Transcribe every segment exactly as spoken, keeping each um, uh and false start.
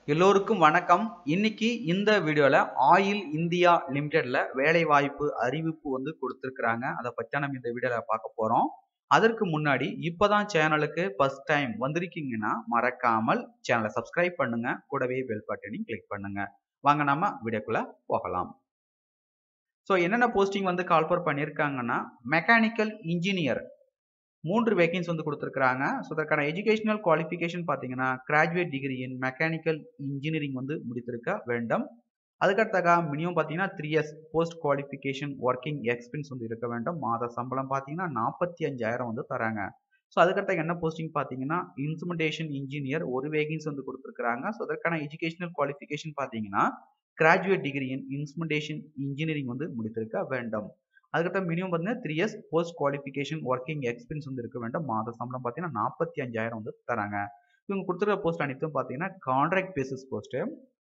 எல்லோருக்கும் வணக்கம். இன்னைக்கு இந்த வீடியோல ஆயில் இந்தியா லிமிடெட்ல வேலை வாய்ப்பு அறிவிப்பு வந்து கொடுத்திருக்காங்க. அதை பத்தி நம்ம இந்த வீடியோல பார்க்க போறோம். அதற்கு முன்னாடி இப்பதான் சேனலுக்கு ஃபர்ஸ்ட் டைம் வந்திருக்கீங்கன்னா மறக்காமல் சேனலை சப்ஸ்கிரைப் பண்ணுங்க. கூடவே பெல் பட்டனையும் கிளிக் பண்ணுங்க. வாங்க நம்ம வீடியோக்குள்ள போகலாம். ஸோ என்னென்ன போஸ்டிங் வந்து கால்ஃபர் பண்ணியிருக்காங்கன்னா மெக்கானிக்கல் இன்ஜினியர் மூன்று வேகன்ஸ் வந்து கொடுத்துருக்காங்க. ஸோ அதற்கான எஜுகேஷனல் குவாலிஃபிகேஷன் பார்த்தீங்கன்னா graduate degree in mechanical engineering வந்து முடித்திருக்க வேண்டும். அதுக்கடுத்தாக மினிமம் பார்த்தீங்கன்னா three years post qualification working experience வந்து இருக்க வேண்டும். மாத சம்பளம் பார்த்தீங்கன்னா நாற்பத்தி அஞ்சாயிரம் வந்து தராங்க. ஸோ அதுக்கடுத்த என்ன போஸ்டிங் பார்த்தீங்கன்னா இன்ஸ்ட்ருமெண்டேஷன் இன்ஜினியர் ஒரு வேகன்ஸ் வந்து கொடுத்துருக்காங்க. ஸோ அதற்கான எஜுகேஷனல் குவாலிஃபிகேஷன் பார்த்தீங்கன்னா graduate degree in instrumentation engineering வந்து முடித்திருக்க வேண்டும். அதுக்கடுத்த மினிமம் பார்த்தீங்கன்னா three years post qualification working experience வந்து இருக்க வேண்டும். மாத சம்பளம் பார்த்தீங்கன்னா நாற்பத்தி அஞ்சாயிரம் வந்து தராங்க. இவங்க கொடுத்துருக்க போஸ்ட் அனைத்தும் பார்த்தீங்கன்னா கான்ட்ராக்ட் பேசிஸ் போஸ்ட்.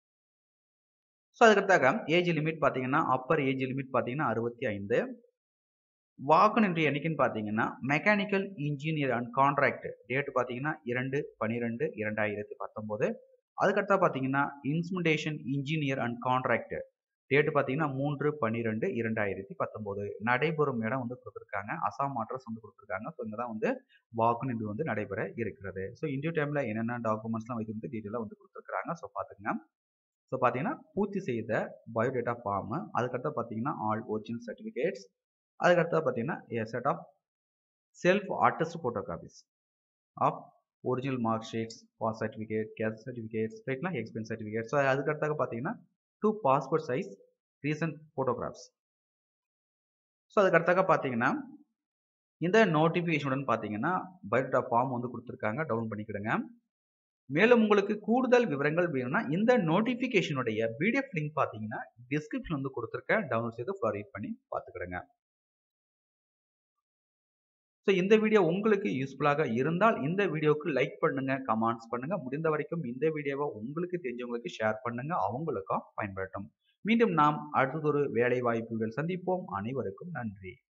ஸோ அதுக்கடுத்தாக ஏஜ் லிமிட் பார்த்தீங்கன்னா அப்பர் ஏஜ் லிமிட் பார்த்தீங்கன்னா அறுபத்தி ஐந்து. வாக்கு இன்றைய எண்ணிக்கைன்னு பார்த்தீங்கன்னா mechanical engineer and contract date பார்த்தீங்கன்னா இரண்டு பன்னிரெண்டு இரண்டாயிரத்தி பத்தொன்பது. அதுக்கடுத்தா பார்த்தீங்கன்னா instrumentation engineer and contract date பார்த்தீங்கன்னா மூன்று பன்னிரெண்டு இரண்டாயிரத்தி பத்தொன்பது. நடைபெறும் இடம் வந்து கொடுத்துருக்காங்க. அசாம் அட்ரஸ் வந்து கொடுத்துருக்காங்க. ஸோ இங்கே தான் வந்து வாக்குநிதி வந்து நடைபெற இருக்கிறது. ஸோ இன்டர்வியூ டைமில் என்னென்ன டாக்குமெண்ட்ஸ்லாம் வைத்து வந்து டீட்டெயிலாக வந்து கொடுத்துருக்காங்க. ஸோ பார்த்துங்க. ஸோ பார்த்தீங்கன்னா பூர்த்தி செய்த பயோடேட்டா ஃபார்மு, அதுக்கடுத்து பார்த்தீங்கன்னா ஆல் ஒரிஜினல் சர்டிஃபிகேட்ஸ், அதுக்கடுத்து பார்த்தீங்கன்னா a set of self attest photo copies of original mark sheets, pass certificate, caste certificates, ரைட்னா எக்ஸ்பென்ஸ் சர்டிஃபிகேட். ஸோ அதுக்கடுத்தாக பார்த்தீங்கன்னா two passport size recent photographs. So அதுக்கடுத்தாக பார்த்தீங்கன்னா இந்த நோட்டிஃபிகேஷனுடன் பார்த்தீங்கன்னா பயோடேட்டா ஃபார்ம் வந்து கொடுத்துருக்காங்க. டவுன்லோட் பண்ணிக்கிடுங்க. மேலும் உங்களுக்கு கூடுதல் விவரங்கள் வேணும்னா இந்த நோட்டிஃபிகேஷனுடைய பிடிஎஃப் லிங்க் பார்த்தீங்கன்னா டிஸ்கிரிப்ஷன் வந்து கொடுத்துருக்கேன். டவுன்லோட் செய்து ஃபார்வர்ட் பண்ணி பார்த்துக்கிடுங்க. ஸோ இந்த வீடியோ உங்களுக்கு யூஸ்ஃபுல்லாக இருந்தால் இந்த வீடியோவுக்கு லைக் பண்ணுங்க, கமெண்ட்ஸ் பண்ணுங்க. முடிந்த வரைக்கும் இந்த வீடியோவை உங்களுக்கு தெரிஞ்சவங்களுக்கு ஷேர் பண்ணுங்க, அவங்களுக்கும் பயன்படட்டும். மீண்டும் நாம் அடுத்ததொரு வேலை வாய்ப்புகள் சந்திப்போம். அனைவருக்கும் நன்றி.